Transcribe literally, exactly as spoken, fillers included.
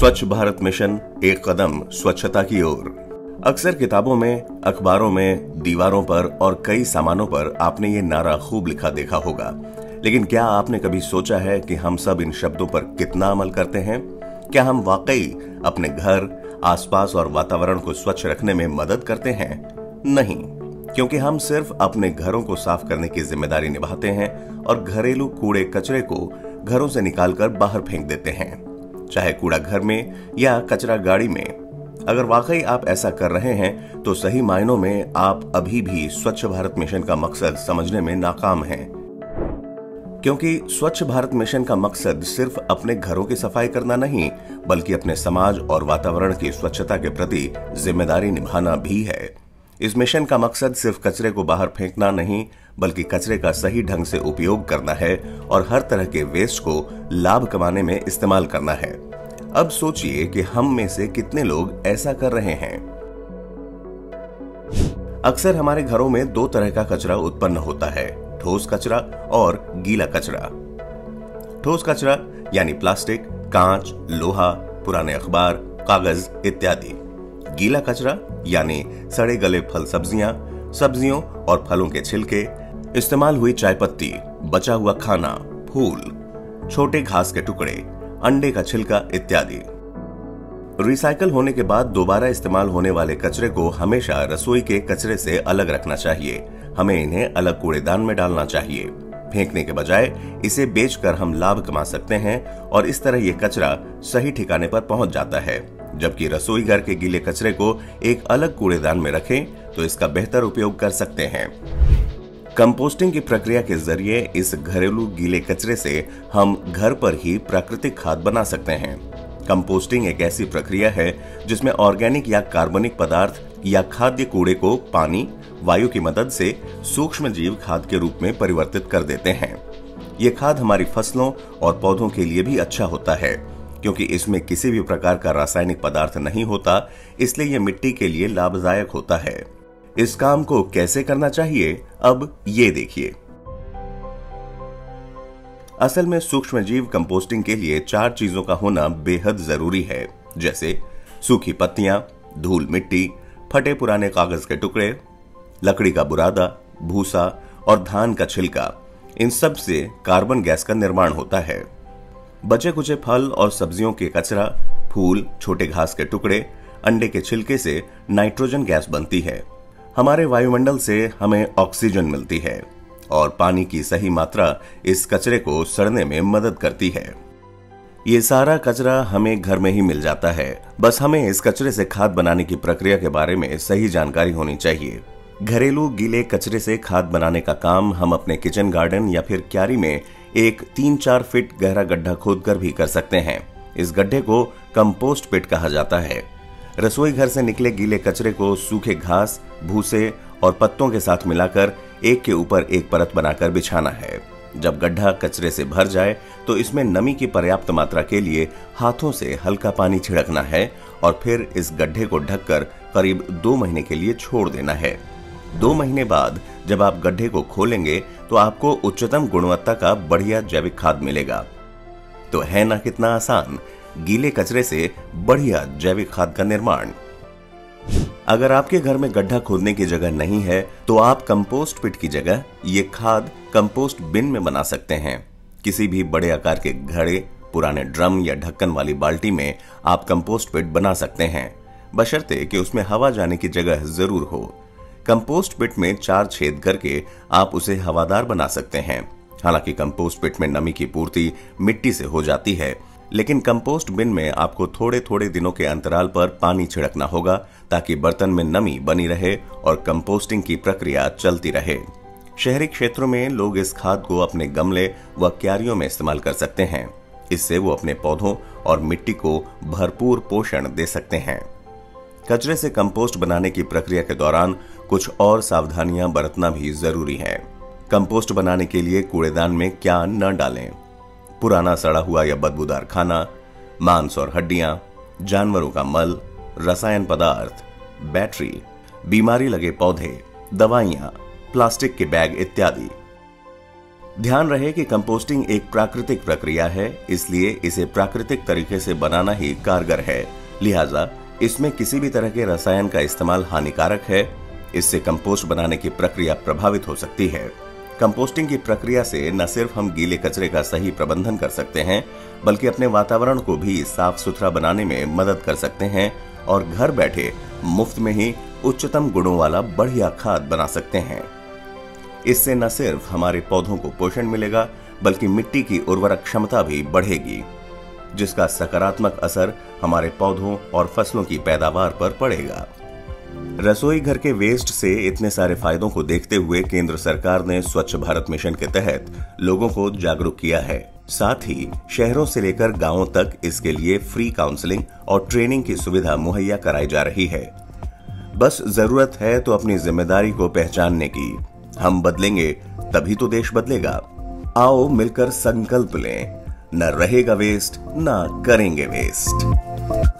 स्वच्छ भारत मिशन, एक कदम स्वच्छता की ओर। अक्सर किताबों में, अखबारों में, दीवारों पर और कई सामानों पर आपने ये नारा खूब लिखा देखा होगा। लेकिन क्या आपने कभी सोचा है कि हम सब इन शब्दों पर कितना अमल करते हैं? क्या हम वाकई अपने घर, आसपास और वातावरण को स्वच्छ रखने में मदद करते हैं? नहीं, क्योंकि हम सिर्फ अपने घरों को साफ करने की जिम्मेदारी निभाते हैं और घरेलू कूड़े कचरे को घरों से निकालकर बाहर फेंक देते हैं, चाहे कूड़ा घर में या कचरा गाड़ी में। अगर वाकई आप ऐसा कर रहे हैं तो सही मायनों में आप अभी भी स्वच्छ भारत मिशन का मकसद समझने में नाकाम हैं। क्योंकि स्वच्छ भारत मिशन का मकसद सिर्फ अपने घरों की सफाई करना नहीं, बल्कि अपने समाज और वातावरण की स्वच्छता के प्रति जिम्मेदारी निभाना भी है। इस मिशन का मकसद सिर्फ कचरे को बाहर फेंकना नहीं, बल्कि कचरे का सही ढंग से उपयोग करना है और हर तरह के वेस्ट को लाभ कमाने में इस्तेमाल करना है। अब सोचिए कि हम में से कितने लोग ऐसा कर रहे हैं। अक्सर हमारे घरों में दो तरह का कचरा उत्पन्न होता है, ठोस कचरा और गीला कचरा। ठोस कचरा यानी प्लास्टिक, कांच, लोहा, पुराने अखबार, कागज इत्यादि। गीला कचरा यानी सड़े गले फल सब्जियां, सब्जियों और फलों के छिलके, इस्तेमाल हुई चाय पत्ती, बचा हुआ खाना, फूल, छोटे घास के टुकड़े, अंडे का छिलका इत्यादि। रिसाइकल होने के बाद दोबारा इस्तेमाल होने वाले कचरे को हमेशा रसोई के कचरे से अलग रखना चाहिए। हमें इन्हें अलग कूड़ेदान में डालना चाहिए। फेंकने के बजाय इसे बेचकर हम लाभ कमा सकते हैं और इस तरह ये कचरा सही ठिकाने पर पहुंच जाता है। जबकि रसोई घर के गीले कचरे को एक अलग कूड़ेदान में रखें तो इसका बेहतर उपयोग कर सकते हैं। कंपोस्टिंग की प्रक्रिया के जरिए इस घरेलू गीले कचरे से हम घर पर ही प्राकृतिक खाद बना सकते हैं। कंपोस्टिंग एक ऐसी प्रक्रिया है जिसमें ऑर्गेनिक या कार्बनिक पदार्थ या खाद्य कूड़े को पानी, वायु की मदद से सूक्ष्म जीव खाद के रूप में परिवर्तित कर देते हैं। ये खाद हमारी फसलों और पौधों के लिए भी अच्छा होता है, क्योंकि इसमें किसी भी प्रकार का रासायनिक पदार्थ नहीं होता, इसलिए यह मिट्टी के लिए लाभदायक होता है। इस काम को कैसे करना चाहिए, अब ये देखिए। असल में सूक्ष्मजीव कंपोस्टिंग के लिए चार चीजों का होना बेहद जरूरी है, जैसे सूखी पत्तियां, धूल मिट्टी, फटे पुराने कागज के टुकड़े, लकड़ी का बुरादा, भूसा और धान का छिलका। इन सब से कार्बन गैस का निर्माण होता है। बचे कुचे फल और सब्जियों के कचरा, फूल, छोटे घास के टुकड़े, अंडे के छिलके से नाइट्रोजन गैस बनती है। हमारे वायुमंडल से हमें ऑक्सीजन मिलती है और पानी की सही मात्रा इस कचरे को सड़ने में मदद करती है। ये सारा कचरा हमें घर में ही मिल जाता है, बस हमें इस कचरे से खाद बनाने की प्रक्रिया के बारे में सही जानकारी होनी चाहिए। घरेलू गीले कचरे से खाद बनाने का काम हम अपने किचन गार्डन या फिर क्यारी में एक तीन चार फीट गहरा गड्ढा खोदकर भी कर सकते हैं। इस गड्ढे को कंपोस्ट पिट कहा जाता है। रसोई घर से निकले गीले कचरे को सूखे घास, भूसे और पत्तों के साथ मिलाकर एक के ऊपर एक परत बनाकर बिछाना है। जब गड्ढा कचरे से भर जाए तो इसमें नमी की पर्याप्त मात्रा के लिए हाथों से हल्का पानी छिड़कना है और फिर इस गड्ढे को ढककर करीब दो महीने के लिए छोड़ देना है। दो महीने बाद जब आप गड्ढे को खोलेंगे तो आपको उच्चतम गुणवत्ता का बढ़िया जैविक खाद मिलेगा। तो है ना कितना आसान, गीले कचरे से बढ़िया जैविक खाद का निर्माण। अगर आपके घर में गड्ढा खोदने की जगह नहीं है तो आप कंपोस्ट पिट की जगह ये खाद कंपोस्ट बिन में बना सकते हैं। किसी भी बड़े आकार के घड़े, पुराने ड्रम या ढक्कन वाली बाल्टी में आप कंपोस्ट पिट बना सकते हैं, बशर्ते कि उसमें हवा जाने की जगह जरूर हो। कंपोस्ट पिट में चार छेद करके आप उसे हवादार बना सकते हैं। हालांकि कंपोस्ट पिट में नमी की पूर्ति मिट्टी से हो जाती है, लेकिन कंपोस्ट बिन में आपको थोड़े थोड़े दिनों के अंतराल पर पानी छिड़कना होगा ताकि बर्तन में नमी बनी रहे और कंपोस्टिंग की प्रक्रिया चलती रहे। शहरी क्षेत्रों में लोग इस खाद को अपने गमले व क्यारियों में इस्तेमाल कर सकते हैं। इससे वो अपने पौधों और मिट्टी को भरपूर पोषण दे सकते हैं। कचरे से कंपोस्ट बनाने की प्रक्रिया के दौरान कुछ और सावधानियां बरतना भी जरूरी है। कंपोस्ट बनाने के लिए कूड़ेदान में क्या न डालें? पुराना सड़ा हुआ या बदबूदार खाना, मांस और हड्डियां, जानवरों का मल, रसायन पदार्थ, बैटरी, बीमारी लगे पौधे, दवाइयां, प्लास्टिक के बैग इत्यादि। ध्यान रहे कि कंपोस्टिंग एक प्राकृतिक प्रक्रिया है, इसलिए इसे प्राकृतिक तरीके से बनाना ही कारगर है। लिहाजा इसमें किसी भी तरह के रसायन का इस्तेमाल हानिकारक है। इससे कंपोस्ट बनाने की प्रक्रिया प्रभावित हो सकती है। कंपोस्टिंग की प्रक्रिया से न सिर्फ हम गीले कचरे का सही प्रबंधन कर सकते हैं, बल्कि अपने वातावरण को भी साफ सुथरा बनाने में मदद कर सकते हैं और घर बैठे मुफ्त में ही उच्चतम गुणों वाला बढ़िया खाद बना सकते हैं। इससे न सिर्फ हमारे पौधों को पोषण मिलेगा, बल्कि मिट्टी की उर्वरक क्षमता भी बढ़ेगी, जिसका सकारात्मक असर हमारे पौधों और फसलों की पैदावार पर पड़ेगा। रसोई घर के वेस्ट से इतने सारे फायदों को देखते हुए केंद्र सरकार ने स्वच्छ भारत मिशन के तहत लोगों को जागरूक किया है। साथ ही शहरों से लेकर गांवों तक इसके लिए फ्री काउंसलिंग और ट्रेनिंग की सुविधा मुहैया कराई जा रही है। बस जरूरत है तो अपनी जिम्मेदारी को पहचानने की। हम बदलेंगे तभी तो देश बदलेगा। आओ मिलकर संकल्प लें, न रहेगा वेस्ट, न करेंगे वेस्ट।